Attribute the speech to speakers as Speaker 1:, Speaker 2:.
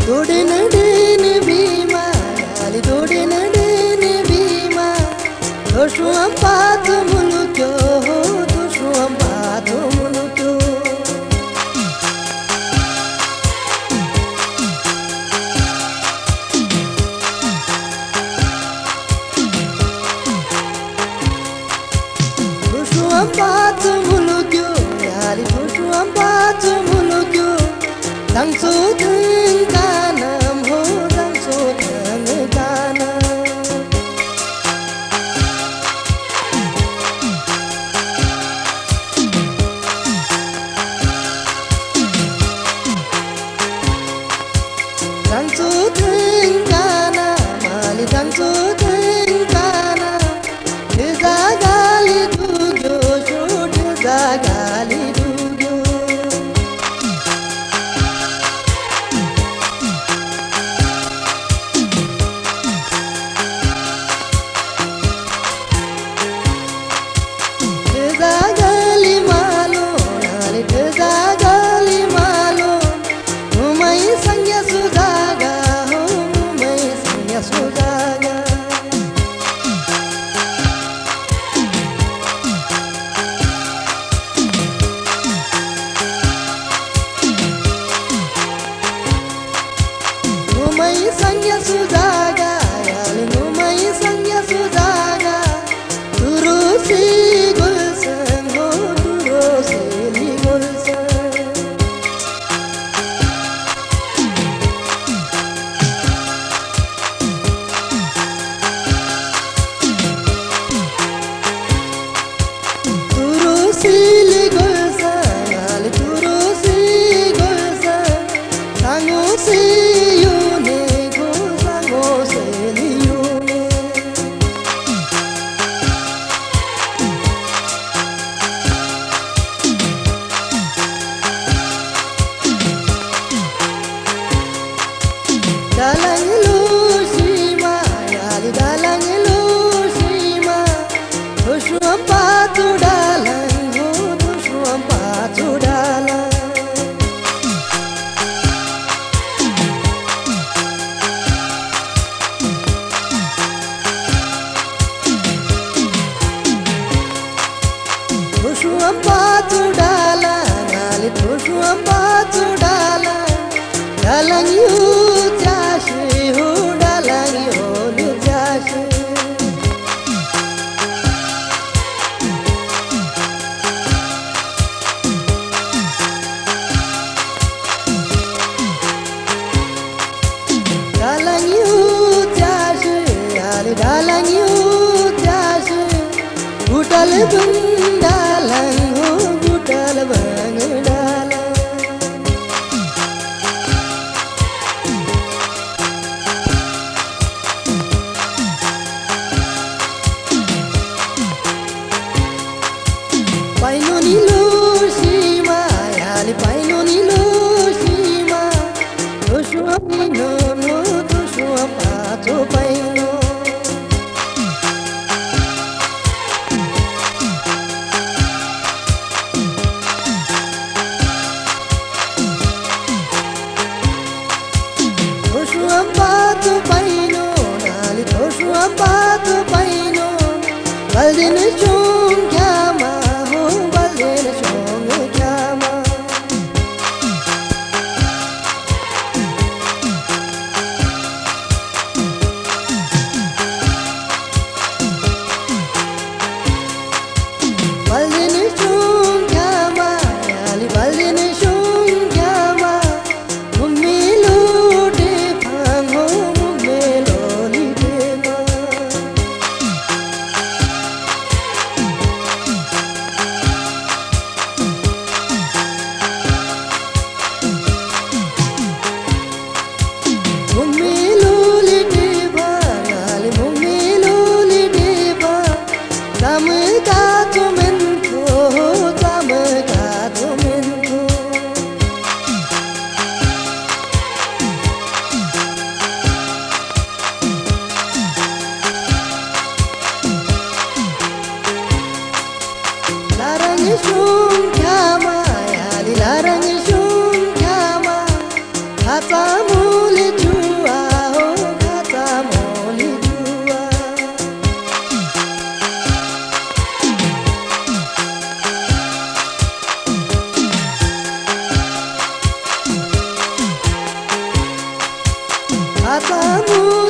Speaker 1: दोडेन डेन भीमा याली दोडेन डेन भीमा दोषुम पातो मुलुक्यो दोषुम पातो मुलुक्यो दोषुम पातो मुलुक्यो याली दोषुम पातो मुलुक्यो Dangso tenganam ho dangso tenganam Dangso tenganam ali dangso tenganam Deza gali dugyo sho deza gali dugyo Sangya sujaga yali numai sangya sujaga turusi gulsan ho turusi gulsan turusi gulsan yali turusi gulsan sangusi Dalang Lushima, yali dalang Lushima, Dushuam patu dalang, Dushuam patu dalang. Dushuam patu dalang, yali Dushuam patu dalang, dalang yu. Dalang yu jashi butal bundalang ho butal bandalang painoni lushima yali painoni lushima doshuam no no doshuam pato paino Patu paino, nali doshuam patu paino, baldin chong kyama ho, baldin chong kyama. Baldin chong kyama, nali baldin chong kyama, mummilu. Larang shung kama, hata muli Kamu